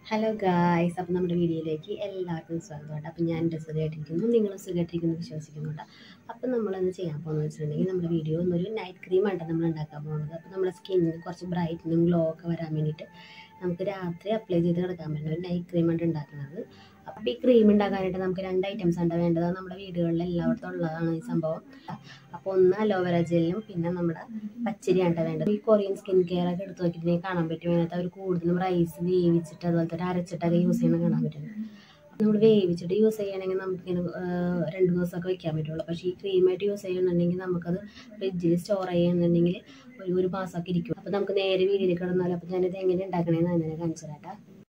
Hello guys, അപ്പം നമ്മുടെ വീഡിയോയിലേക്ക് എല്ലാവർക്കും സ്വാഗതം. അപ്പം ഞാൻ എൻ്റെ സുഖമായിട്ടിരിക്കുന്നു, നിങ്ങളും സുഖമായിട്ടിരിക്കുന്നു വിശ്വസിക്കുന്നുണ്ട്. അപ്പം നമ്മളിന്ന് ചെയ്യാൻ പോകുന്നത് വെച്ചിട്ടുണ്ടെങ്കിൽ നമ്മുടെ വീഡിയോ ഒന്നൊരു നൈറ്റ് ക്രീമാണ് നമ്മൾ ഉണ്ടാക്കാൻ പോകുന്നത്. അപ്പം നമ്മുടെ സ്കിന്നിന് കുറച്ച് ബ്രൈറ്റനിങ് ഗ്ലോ ഒക്കെ വരാൻ വേണ്ടിയിട്ട് നമുക്ക് രാത്രി അപ്ലൈ ചെയ്ത് കിടക്കാൻ പറ്റുന്ന ഒരു നൈറ്റ് ക്രീമാണ് ഉണ്ടാക്കുന്നത്. അപ്പം ഈ ക്രീം ഉണ്ടാക്കാനായിട്ട് നമുക്ക് 2 ഐറ്റംസ് ആണ് വേണ്ടത്. നമ്മുടെ വീടുകളിൽ എല്ലായിടത്തും ഉള്ളതാണ് ഈ സംഭവം. അപ്പോൾ ഒന്ന് അലോവേര ജെല്ലും പിന്നെ നമ്മുടെ പച്ചരിയാണ് വേണ്ടത്. ഈ കൊറിയൻ സ്കിൻ കെയർ ഒക്കെ എടുത്ത് നോക്കിയിട്ടുണ്ടെങ്കിൽ കാണാൻ പറ്റും. അതിനകത്ത് അവർ കൂടുതലും റൈസ് വേവിച്ചിട്ട് അതുപോലെ തന്നെ അരച്ചിട്ടൊക്കെ യൂസ് ചെയ്യണം കാണാൻ പറ്റും. നമ്മൾ വേവിച്ചിട്ട് യൂസ് ചെയ്യുകയാണെങ്കിൽ നമുക്കിങ്ങനെ 2 ദിവസമൊക്കെ വെക്കാൻ പറ്റുള്ളൂ. പക്ഷേ ഈ ക്രീമായിട്ട് യൂസ് ചെയ്യുന്നുണ്ടെങ്കിൽ നമുക്കത് ഫ്രിഡ്ജിൽ സ്റ്റോർ ചെയ്യുന്നുണ്ടെങ്കിൽ ഒരു മാസമൊക്കെ ഇരിക്കും. അപ്പോൾ നമുക്ക് നേരെ വീട്ടിലേക്ക് കിടന്നാലും അപ്പോൾ ഞാനിത് എങ്ങനെ ഉണ്ടാക്കണമെന്ന് അങ്ങനെ കാണിച്ചു തരാം.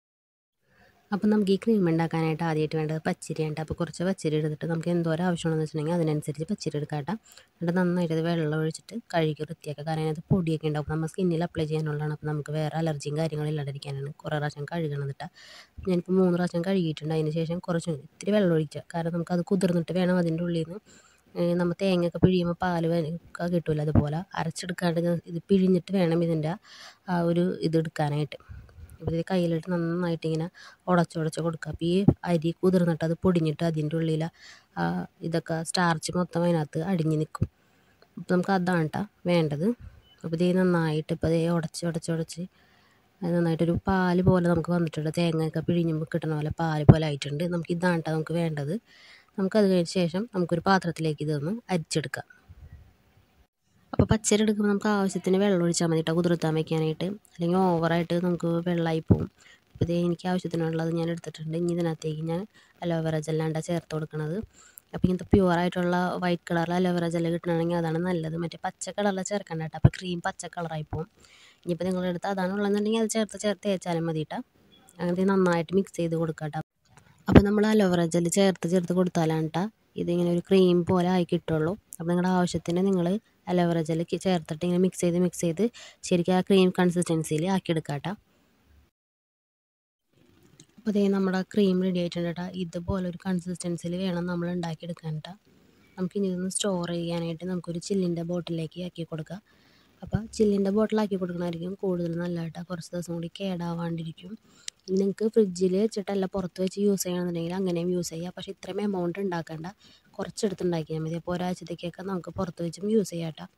അപ്പം നമുക്ക് ഈ ക്രീം ഉണ്ടാക്കാനായിട്ട് ആദ്യമായിട്ട് വേണ്ടത് പച്ചരിയാണ്. അപ്പോൾ കുറച്ച് പച്ചരി എടുത്തിട്ട് നമുക്ക് എന്തോരം ആവശ്യമാണെന്ന് വെച്ചിട്ടുണ്ടെങ്കിൽ അതിനനുസരിച്ച് പച്ചരി എടുക്കാട്ടോ. എന്നിട്ട് നന്നായിട്ട് ഇത് വെള്ളം ഒഴിച്ചിട്ട് കഴുകി വൃത്തിയാക്കുക. കാരണം അതിനകത്ത് പൊടിയൊക്കെ ഉണ്ടാവും. നമ്മൾ സ്കിന്നിൽ അപ്ലൈ ചെയ്യാനുള്ളതാണ്. അപ്പോൾ നമുക്ക് വേറെ അലർജിയും കാര്യങ്ങളും ഇല്ലാണ്ടിരിക്കാനാണ് കുറേ പ്രാവശ്യം കഴുകണം കേട്ടോ. ഞാനിപ്പോൾ 3 പ്രാവശ്യം കഴുകിയിട്ടുണ്ട്. അതിന് ശേഷം കുറച്ച് ഇത്തിരി വെള്ളം ഒഴിക്കുക. കാരണം നമുക്കത് കുതിർന്നിട്ട് വേണം അതിൻ്റെ ഉള്ളിൽ നിന്ന് നമ്മൾ തേങ്ങയൊക്കെ പിഴിയുമ്പോൾ പാല് ഒക്കെ കിട്ടില്ല. അതുപോലെ അരച്ചെടുക്കാണ്ട് ഇത് പിഴിഞ്ഞിട്ട് വേണം ഇതിൻ്റെ ആ ഒരു ഇത് എടുക്കാനായിട്ട്. അപ്പോൾ ഇത് കയ്യിലിട്ട് നന്നായിട്ട് ഇങ്ങനെ ഉടച്ചുടച്ച് കൊടുക്കുക. അപ്പോൾ ഈ അരി കുതിർന്നിട്ട് അത് പൊടിഞ്ഞിട്ട് അതിൻ്റെ ഉള്ളിൽ ഇതൊക്കെ സ്റ്റാർച്ച് മൊത്തം അതിനകത്ത് അടിഞ്ഞ് നിൽക്കും. അപ്പോൾ നമുക്ക് അതാണ് കേട്ടോ വേണ്ടത്. അപ്പോൾ ഇത് നന്നായിട്ട് ഇപ്പോൾ ഇത് ഉടച്ച് അത് നന്നായിട്ടൊരു പാല് പോലെ നമുക്ക് വന്നിട്ടുണ്ട്. തേങ്ങയൊക്കെ പിഴിഞ്ഞുമ്പോൾ കിട്ടുന്ന പോലെ പാല് പോലെ ആയിട്ടുണ്ട്. നമുക്ക് ഇതാണ് കേട്ടോ നമുക്ക് വേണ്ടത്. നമുക്കത് കഴിഞ്ഞ ശേഷം നമുക്കൊരു പാത്രത്തിലേക്ക് ഇതൊന്ന് അരിച്ചെടുക്കാം. അപ്പോൾ പച്ചരി എടുക്കുമ്പോൾ നമുക്ക് ആവശ്യത്തിന് വെള്ളം ഒഴിച്ചാൽ മതി കേട്ടോ കുതിർത്താൻ വയ്ക്കാനായിട്ട്. അല്ലെങ്കിൽ ഓവറായിട്ട് നമുക്ക് വെള്ളമായി പോകും. അപ്പോൾ ഇത് എനിക്ക് ആവശ്യത്തിനുള്ളത് ഞാൻ എടുത്തിട്ടുണ്ട്. ഇനി ഇതിനകത്തേക്ക് ഞാൻ അലോവേര ജെല്ലാണ് ചേർത്ത് കൊടുക്കുന്നത്. അപ്പോൾ ഇങ്ങനത്തെ പ്യുവറായിട്ടുള്ള വൈറ്റ് കളറിൽ അലോവേര ജെല്ല് കിട്ടണമെങ്കിൽ അതാണ് നല്ലത്. മറ്റേ പച്ച കളറിൽ ചേർക്കണ്ട കേട്ടോ. അപ്പോൾ ക്രീം പച്ച കളറായി പോകും. ഇനിയിപ്പോൾ നിങ്ങളുടെ അടുത്ത് അതാണുള്ളതെന്നുണ്ടെങ്കിൽ അത് ചേർത്ത് തേച്ചാലും മതി കേട്ടോ. അങ്ങനത്തെ നന്നായിട്ട് മിക്സ് ചെയ്ത് കൊടുക്കാം കേട്ടോ. അപ്പോൾ നമ്മൾ അലോവേര ജെല്ല് ചേർത്ത് കൊടുത്താലാണ് കേട്ടോ ഇതിങ്ങനെ ഒരു ക്രീം പോലെ ആയി കിട്ടുള്ളൂ. അപ്പോൾ നിങ്ങളുടെ ആവശ്യത്തിന് നിങ്ങൾ അലോവേര ജെല്ല് ചേർത്തിട്ട് ഇങ്ങനെ മിക്സ് ചെയ്ത് ശരിക്കും ആ ക്രീം കൺസിസ്റ്റൻസിയിൽ ആക്കിയെടുക്കാം കേട്ടോ. അപ്പോൾ ഇതേ നമ്മുടെ ക്രീം റെഡി ആയിട്ടുണ്ട് കേട്ടോ. ഇതുപോലെ ഒരു കൺസിസ്റ്റൻസിയിൽ വേണം നമ്മൾ ഉണ്ടാക്കിയെടുക്കാൻ കേട്ടോ. നമുക്കിനി ഇതൊന്ന് സ്റ്റോർ ചെയ്യാനായിട്ട് നമുക്കൊരു ചില്ലിൻ്റെ ബോട്ടിലേക്ക് ആക്കി കൊടുക്കാം. അപ്പോൾ ചില്ലിൻ്റെ ബോട്ടിലാക്കി കൊടുക്കണമായിരിക്കും കൂടുതൽ നല്ല കേട്ടോ. കുറച്ച് ദിവസം കൂടി കേടാവാണ്ടിരിക്കും. നിങ്ങൾക്ക് ഫ്രിഡ്ജിൽ വെച്ചിട്ടല്ല പുറത്ത് വെച്ച് യൂസ് ചെയ്യണമെന്നുണ്ടെങ്കിൽ അങ്ങനെയും യൂസ് ചെയ്യാം. പക്ഷേ ഇത്രയും എമൗണ്ട് ഉണ്ടാക്കേണ്ട, കുറച്ചെടുത്ത് ഉണ്ടാക്കിയാൽ മതി. അപ്പോൾ ഒരാഴ്ചത്തേക്കൊക്കെ നമുക്ക് പുറത്ത് വെച്ചും യൂസ് ചെയ്യാം കേട്ടോ.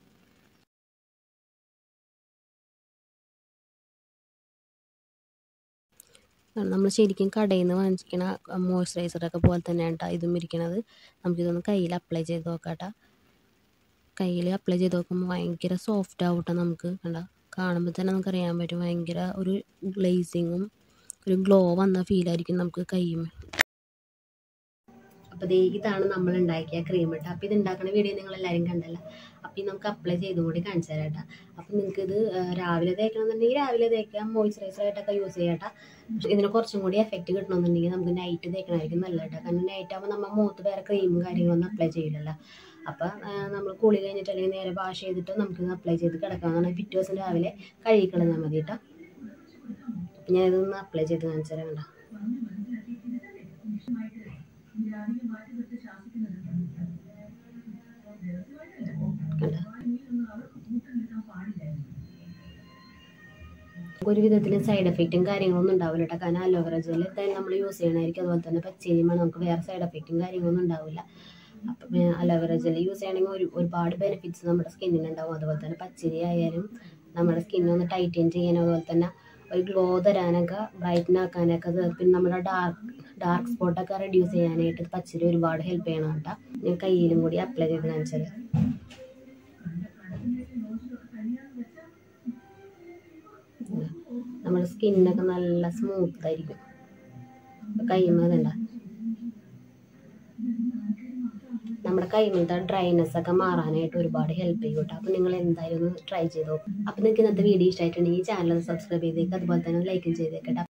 നമ്മൾ ശരിക്കും കടയിൽ നിന്ന് വാങ്ങിക്കുന്ന മോയ്സ്ചറൈസറൊക്കെ പോലെ തന്നെയാണ് കേട്ടോ ഇതും ഇരിക്കണത്. നമുക്കിതൊന്ന് കയ്യിൽ അപ്ലൈ ചെയ്ത് നോക്കാം കേട്ടോ. കയ്യിൽ അപ്ലൈ ചെയ്ത് നോക്കുമ്പോൾ ഭയങ്കര സോഫ്റ്റ് ആവും കേട്ടോ. നമുക്ക് കണ്ടോ കാണുമ്പോൾ തന്നെ നമുക്കറിയാൻ പറ്റും. ഭയങ്കര ഒരു ഗ്ലേസിങ്ങും ഒരു ഗ്ലോ വന്ന ഫീലായിരിക്കും നമുക്ക് കയ്യും. അപ്പോൾ ഇതാണ് നമ്മൾ ഉണ്ടാക്കിയ ക്രീം കേട്ടോ. അപ്പോൾ ഇത് ഉണ്ടാക്കുന്ന വീഡിയോ നിങ്ങളെല്ലാവരും കണ്ടല്ലോ. അപ്പോൾ നമുക്ക് അപ്ലൈ ചെയ്തും കൂടി കാണിച്ചു തരാം കേട്ടോ. അപ്പോൾ നിങ്ങൾക്കിത് രാവിലെ തേക്കണമെന്നുണ്ടെങ്കിൽ രാവിലെ തേക്കാം, മോയ്സ്ചറൈസറായിട്ടൊക്കെ യൂസ് ചെയ്യാം കേട്ടോ. ഇതിന് കുറച്ചും കൂടി എഫക്റ്റ് കിട്ടണമെന്നുണ്ടെങ്കിൽ നമുക്ക് നൈറ്റ് തേക്കണമായിരിക്കും നല്ലത് കേട്ടോ. കാരണം നൈറ്റ് ആകുമ്പോൾ നമ്മൾ മുഖത്ത് വേറെ ക്രീമും കാര്യങ്ങളൊന്നും അപ്ലൈ ചെയ്യില്ലല്ലോ. അപ്പം നമ്മൾ കുളി കഴിഞ്ഞിട്ട് അല്ലെങ്കിൽ നേരെ വാഷ് ചെയ്തിട്ട് നമുക്കിത് അപ്ലൈ ചെയ്ത് കിടക്കാമെന്നാണ്. പിറ്റേ ദിവസം രാവിലെ കഴുകിക്കളഞ്ഞാൽ മതി കേട്ടോ. അപ്പം ഞാനിതൊന്ന് അപ്ലൈ ചെയ്ത് കാണിച്ചു തരാം കേട്ടോ. ഒരു വിധത്തിലും സൈഡ് എഫക്റ്റും കാര്യങ്ങളൊന്നും ഉണ്ടാവില്ല കേട്ടോ. കാരണം അലോവേര ജെല്ല് തന്നെ നമ്മൾ യൂസ് ചെയ്യണമായിരിക്കും. അതുപോലെ തന്നെ പച്ചരിയുമ്പോൾ നമുക്ക് വേറെ സൈഡ് എഫക്റ്റും കാര്യങ്ങളൊന്നും ഉണ്ടാവില്ല. അപ്പം അലോവേര ജെല്ല് യൂസ് ചെയ്യണമെങ്കിൽ ഒരുപാട് ബെനിഫിറ്റ്സ് നമ്മുടെ സ്കിന്നിനുണ്ടാവും. അതുപോലെ തന്നെ പച്ചരി ആയാലും നമ്മുടെ സ്കിന്നൊന്ന് ടൈറ്റൻ ചെയ്യാനും അതുപോലെ തന്നെ ഒരു ഗ്ലോ തരാനൊക്കെ ബ്രൈറ്റൻ ആക്കാനൊക്കെ പിന്നെ നമ്മുടെ ഡാർക്ക് സ്പോട്ടൊക്കെ റെഡ്യൂസ് ചെയ്യാനായിട്ട് പച്ചരി ഒരുപാട് ഹെൽപ്പ് ചെയ്യണം കേട്ടോ. ഞാൻ കയ്യിലും കൂടി അപ്ലൈ ചെയ്ത് കാണിച്ചത്. നമ്മുടെ സ്കിന്നൊക്കെ നല്ല സ്മൂത്ത് ആയിരിക്കും. കൈമേണ്ട നമ്മുടെ കൈമേലത്തെ ഡ്രൈനെസ് ഒക്കെ മാറാനായിട്ട് ഒരുപാട് ഹെൽപ്പ് ചെയ്യും കേട്ടോ. അപ്പോൾ നിങ്ങൾ എന്തായാലും ഒന്ന് ട്രൈ ചെയ്ത് നോക്കും. അപ്പോൾ നിങ്ങൾക്ക് ഇന്നത്തെ വീഡിയോ ഇഷ്ടമായിട്ടുണ്ടെങ്കിൽ ഈ ചാനൽ സബ്സ്ക്രൈബ് ചെയ്തേക്കുക. അതുപോലെ തന്നെ ലൈക്കും ചെയ്തേക്കട്ടെ.